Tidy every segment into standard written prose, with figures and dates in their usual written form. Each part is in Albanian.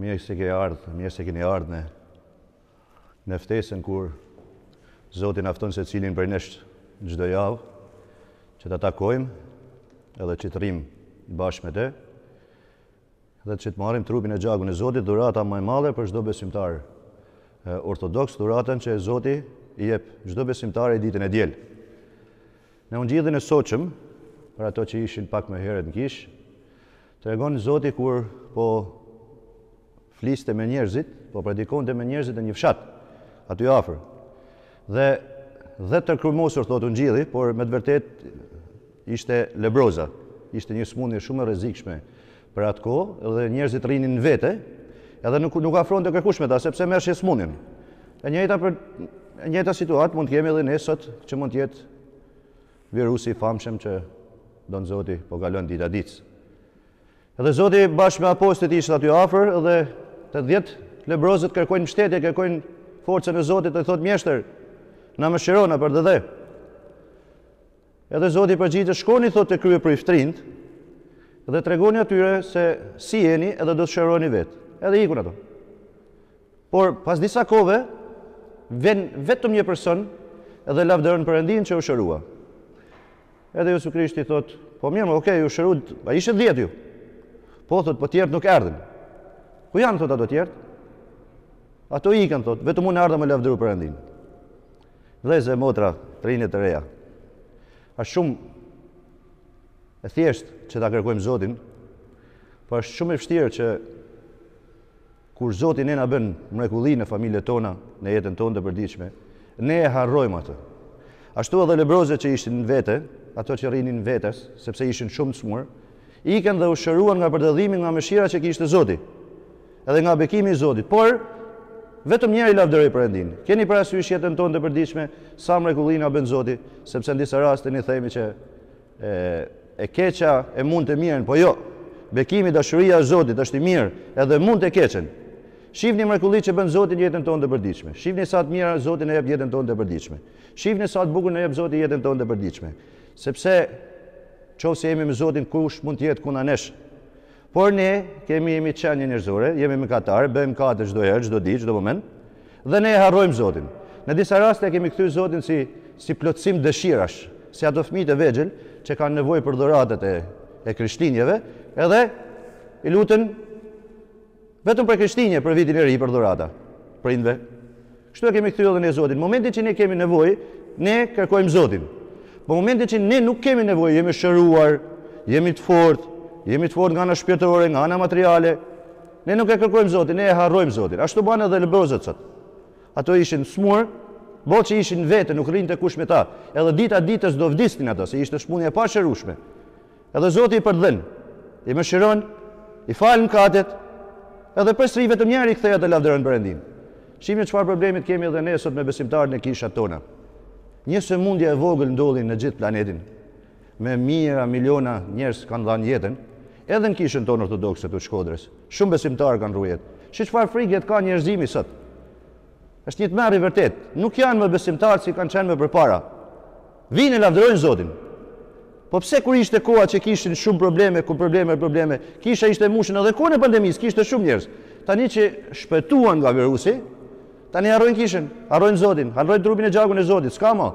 Mirë se keni ardhur në ftesën kur Zoti na fton secilin për nesh çdo javë që ta takojmë edhe që të rrim bashkë me të dhe që të marrim trupin e gjakun e Zotit, dhurata më e madhe për çdo besimtar ortodoks, dhuratën që Zoti i jep çdo besimtar ditën e diel. Në ungjillin e sotshëm, për ato që ishin pak më herët në kish, tregon Zoti kur po fliste me njerëzit, po predikonte me njerëzit e një fshat, aty afër. Dhe të krymosur thot ungjilli, por me të vërtet ishte lebroza, ishte një smundje shumë e rrezikshme për atë kohë dhe njerëzit rrinin në vete, edhe nuk afronte kërkush me ta sepse merrshin smundjen. E njëjta situatë mund të kemi edhe ne sot që mund të jetë virusi i famshëm që don Zoti po kalon dita ditës. Edhe Zoti bashkë me apostujt ishte aty afër dhe të 10 lebrozët kërkojnë mbështetje, kërkojnë forcën e Zotit dhe thotë mjeshtër, na mëshirona për dhe. Edhe Zoti përgjigjet, shkoni thotë te krye priftrind dhe tregoni atyre se si jeni edhe do të shëroni vetë. Edhe ikun ato. Por pas disa kohëve vjen vetëm një person edhe lavdëron Perëndin që u shërua. Edhe Jezusi Krishti thotë, po mirë, okay, ju shëruat, a ishin 10 ju? Po thotë, po tjerët nuk erdhën. Ku janë thotë ato tjerët? Ato ikën thotë, vetëm unë ardha me lavdëru Perëndin. Vëllezër e motra, të rinjtë të reja. Është shumë e thjeshtë që ta kërkojmë Zotin, por është shumë e vështirë që kur Zoti ne na bën mrekulli në familjet tona, në jetën tonë të përditshme, ne e harrojmë atë. Ashtu edhe lebrozët që ishin në vete, ato që rrinin vetes, sepse ishin shumë të smur, ikën dhe u shëruan nga përdallimi nga mëshira që kishte Zoti, edhe nga bekimi i Zotit. Por vetëm njëri lavdëroi Perëndin. Keni parasysh jetën tonë të përditshme sa mrekulli na bën Zoti, sepse në disa raste ne themi që e keqja e mund të mirën, po jo. Bekimi, dashuria e Zotit është i mirë, edhe mund të keqen. Shihni mrekullitë që bën Zoti në jetën tonë të përditshme. Shihni sa të mira Zoti na jep jetën tonë të përditshme. Shihni sa të bukur na jep Zoti jetën tonë të përditshme. Sepse nëse jemi me Zotin, kush mund të jetë kundër nesh. Por ne jemi qenie njerëzore, jemi mëkatar, bëjmë mëkate çdo herë, çdo ditë, çdo moment, dhe ne e harrojmë Zotin. Në disa raste kemi kthyr Zotin si plotësim dëshirash, si ato fëmijë të vegjël që kanë nevojë për dhuratat e krishtinjeve, edhe i lutën vetëm për krishtinje për vitin e ri për dhurata, prindve. Kështu e kemi kthyr edhe ne Zotin. Në momentin që ne kemi nevojë, ne kërkojmë Zotin. Po në momentin që ne nuk kemi nevojë, jemi shëruar, jemi të fortë nga ana shpirtërore, nga ana materiale, ne nuk e kërkojmë Zotin, ne e harrojmë Zotin. Ashtu bën edhe lebrozët sot. Ato ishin smur, botë që ishin vetë, nuk rrinte kush me ta. Edhe dita ditës do vdisnin ato, se ishte smundje e pashërueshme. Edhe Zoti i përdhen, i mëshiron, i fal mëkatet, edhe përsëri vetëm njëri kthehet të lavdëron Perëndin. Shihni çfarë problemit kemi edhe ne sot me besimtarët në kishat tona. Një sëmundje e vogël ndodhin në gjithë planetin. Me mijëra, miliona njerëz kanë dhënë jetën, edhe në kishën tonë ortodokse të Shkodrës. Shumë besimtarë kanë rruar jetë. Shih çfarë frikë ka njerëzimi sot. Është një tmerr i vërtet. Nuk janë më besimtarë si kanë qenë më përpara. Vinë lavdërojnë Zotin. Po pse kur ishte koha që kishin shumë probleme, kisha ishte mushën edhe kohën e pandemisë, kishte shumë njerëz. Tani që shpëtuan nga virusi, tani harrojnë kishën, harrojnë Zotin, harrojnë trupin e gjakun e Zotit, s'ka më.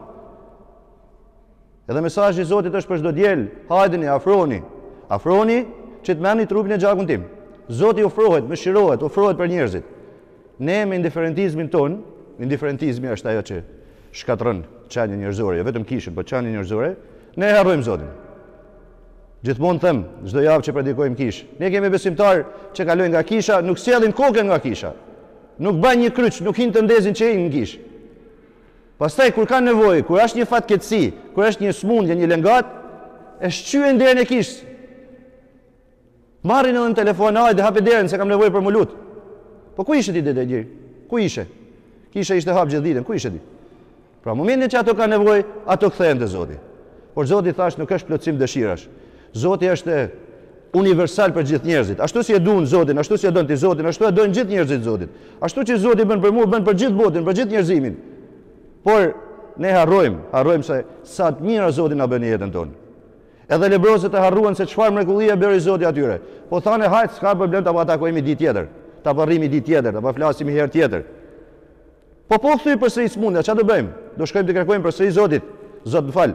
Edhe mesazhi i Zotit është për çdo diel, hajdeni, afroni që të merrni trupin e gjakun tim. Zoti ofrohet, mëshirohet, ofrohet për njerëzit. Ne me indiferentizmin ton, indiferentizmi është ajo që shkatron qenie njerëzore, jo vetëm kishën, por qenie njerëzore, ne harrojmë Zotin. Gjithmonë them, çdo javë që predikojmë kish, ne kemi besimtar që kalojnë nga kisha, nuk sjellin kokën nga kisha. Nuk bajnë një kryq, nuk hinë të ndezin që hinë në kish. Pastaj kur kanë nevojë, kur është një fatkeqësi, kur është një smundje, një lëngat, e shqyen derën e kishës. Marrin edhe në telefon, hajde hapi derën se kam nevojë për më lut. Po ku ishe ti dete gjiri? Ku ishe? Kisha ishte hap gjithë ditën, ku ishe ti? Pra momentin që ato kanë nevojë, ato kthehen te Zoti. Por Zoti thash nuk është plotësim dëshirash. Zoti është universal për gjithë njerëzit. Ashtu si e duan Zotin, ashtu si e don ti Zotin, ashtu e dojnë gjithë njerëzit Zotin. Ashtu që Zoti bën për mua, bën për gjithë botën, për gjithë njerëzimin. Por ne harrojmë se sa të mira Zoti na bën në jetën tonë. Edhe lebrozët e harruan se çfarë mrekullie bëri Zoti atyre. Po thanë hajt, s'ka problem ta takojmë ditë tjetër. ta varrimi ditë tjetër, ta flasim herë tjetër. Po thyj përsëri smundja, çfarë do bëjmë? Do shkojmë të kërkojmë përsëri Zotit. Zot, më fal.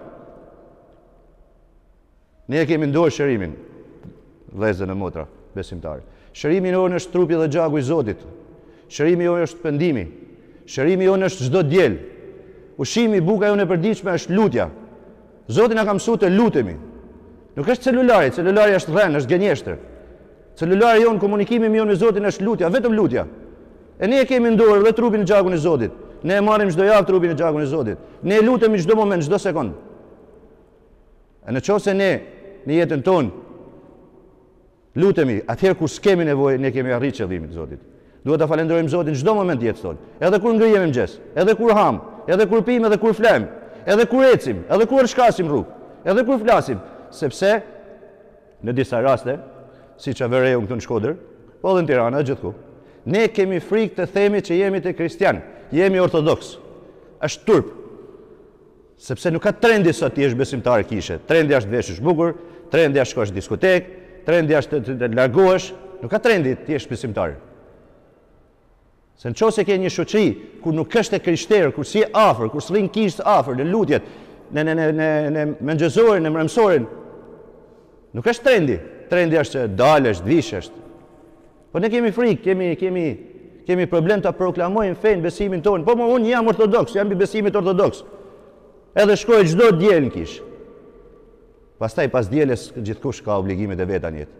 Ne kemi në dorë shërimin, vëllezër e motra, besimtarë. Shërimi jonë është trupi dhe gjaku i Zotit. Shërimi jonë është pendimi. Shërimi jonë është çdo diel. Ushqimi, buka jonë e përditshme është lutja. Zoti na ka mësuar të lutemi. Nuk është celulari, celulari është rren, është gënjeshtër. Celulari jonë, komunikimi jonë me Zotin është lutja, vetëm lutja. E ne kemi në dorë dhe trupin e gjakun e Zotit. Ne e marrim çdo javë trupin e gjakun e Zotit. Ne lutemi çdo moment, çdo sekond. E në qoftë se ne në jetën tonë lutemi, atëherë kur s'kemi nevojë, ne kemi arritur qëllimin e Zotit. Duhet ta falenderojmë Zotin çdo moment jetës tonë. Edhe kur ngrihemi mëngjes, edhe kur ham, edhe kur pim, edhe kur flem, edhe kur ecim, edhe kur shkasim rrugë, edhe kur flasim, sepse në disa raste, siç e vërejmë këtu në Shkodër, po edhe në Tiranë, gjithku, ne kemi frikë të themi që jemi të kristian, jemi ortodoks. Është turp. Sepse nuk ka trendi sot ti je besimtar kishe. Trendi është veshësh bukur, trendi është shkosh në diskotek, trendi është të largohesh, nuk ka trendi ti je besimtar. Se nëse ke një shoqëri ku nuk është e krishterë, kur si afër, kur s'rrin kishë afër në lutjet, në mëngjesorin, në mbrëmsorin, nuk është trendi. Trendi është që dalësh, dvishesh. Po ne kemi frikë, kemi problem ta proklamojmë fenë, besimin tonë. Po unë jam ortodoks, jam i besimit ortodoks. Edhe shkoj çdo diel në kishë. Pastaj pas dielës gjithkush ka obligimet e veta në jetë.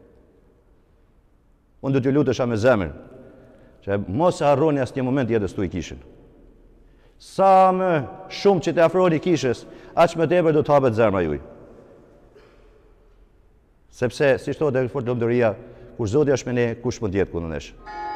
Unë do t'ju lutesha me zemër që mos e harroni asnjë moment jetës tuaj kishën. Sa më shumë që të afroni kishës, aq më tepër do të hapet zemra juaj. Sepse, si thotë e foltëndëria, kur Zoti është me ne, kush mund të jetë kundër nesh?